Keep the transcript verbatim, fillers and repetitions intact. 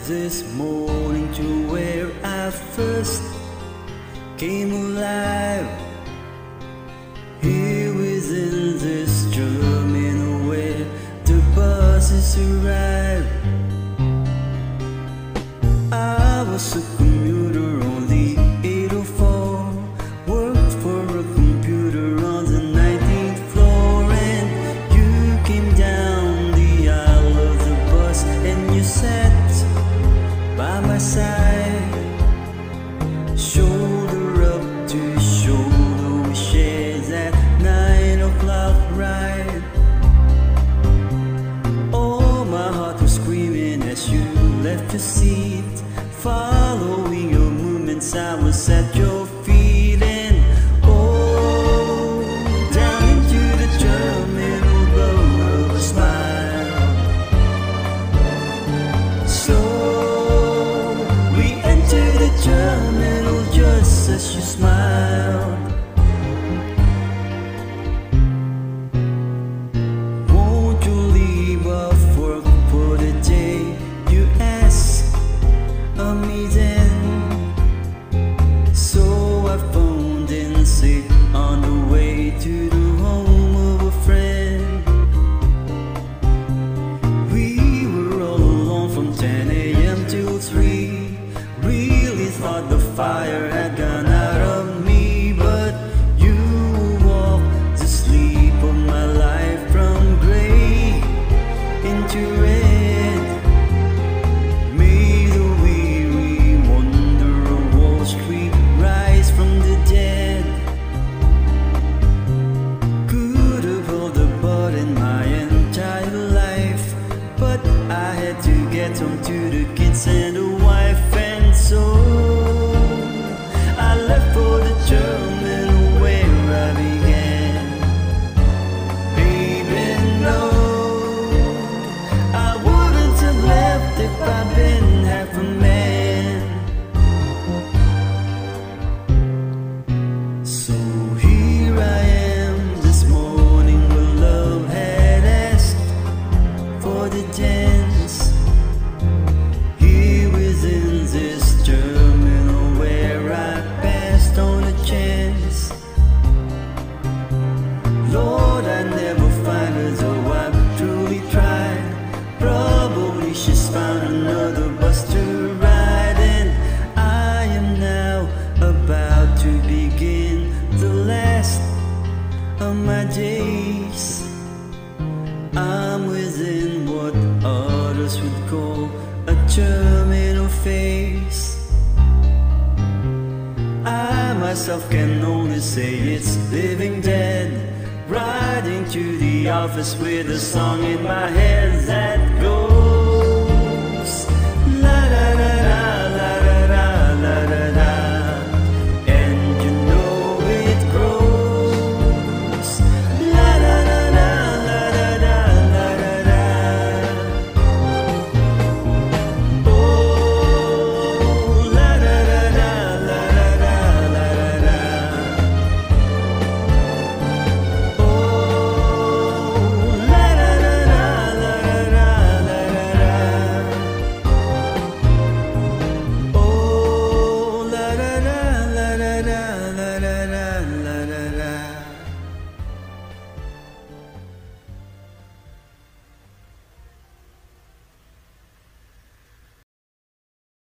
this morning to where I first came alive. Here within this terminal where the buses arrive. I was a commuter on the eight oh four, worked for a computer on the nineteenth floor, and you came down the aisle of the bus and you sat by my side, shoulder up to shoulder. We shared that nine o'clock ride. Oh, my heart was screaming as you left your seat, following your movements. I was at your feet, and oh, down into the terminal glow of a smile. So we entered the terminal just as you smiled. Won't you leave off work for the day? You asked of me then. So I phoned in sick on the way to the home of a friend. We were all alone from ten a m till three. Really thought the fire had gone out of me, but you walked the sleep of my life from gray into red. Made a weary wonder of Wall Street rise from the dead. Could have held a bud in my entire life, but I had to get home to the kids and the wife, and so I left for the terminal where I began. Baby, no, I wouldn't have left if I'd been half a man. So here I am this morning where love had asked for the dance. Here within this terminal where I passed on a chance. Lord, I never find her, though I've truly tried. Probably she's found another bus to ride, and I am now about to begin the last of my days. I'm within what others would call a terminal phase. I myself can only say it's living dead, riding to the office with a song in my head that goes